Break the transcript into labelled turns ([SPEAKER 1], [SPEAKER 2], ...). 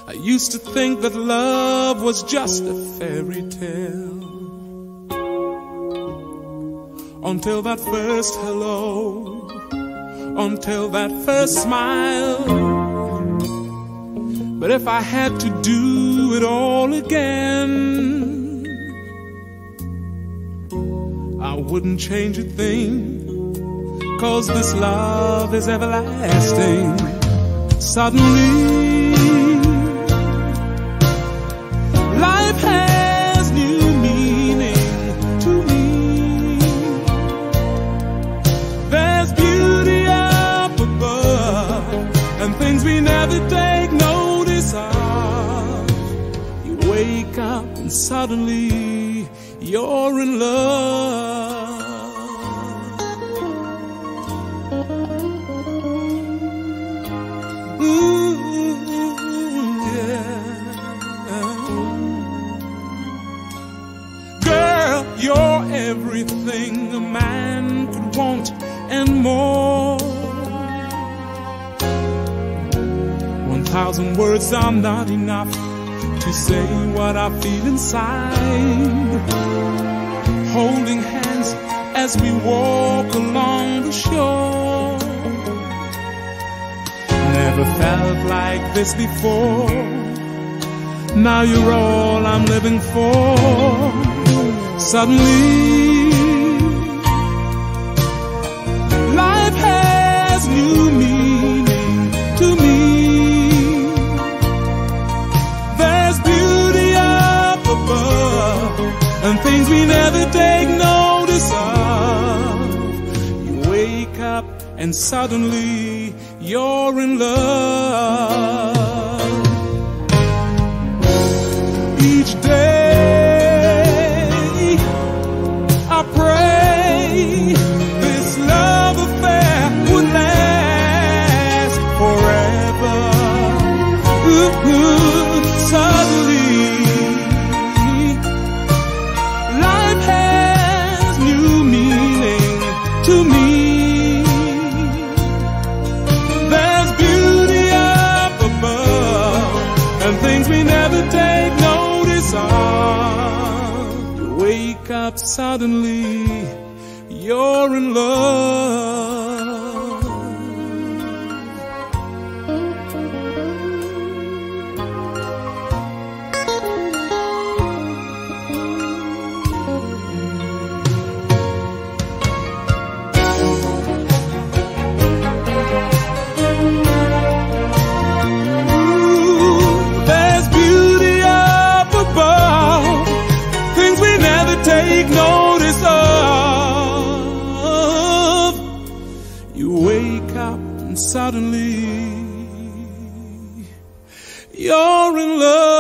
[SPEAKER 1] I used to think that love was just a fairy tale, until that first hello, until that first smile. But if I had to do it all again, I wouldn't change a thing, 'cause this love is everlasting. Suddenly, life has new meaning to me. There's beauty up above, and things we never take notice of. You wake up and suddenly you're in love. You're everything a man could want and more. 1,000 words are not enough to say what I feel inside. Holding hands as we walk along the shore. Never felt like this before. Now you're all I'm living for. Suddenly, life has new meaning to me. There's beauty up above, and things we never take notice of. You wake up and suddenly you're in love. Each day I pray this love affair would last forever. Suddenly, life has new meaning to me. There's beauty up above, and things we never take notice of. You wake up suddenly, you're in love. There's beauty up above, things we never take notice of. You wake up and suddenly you're in love.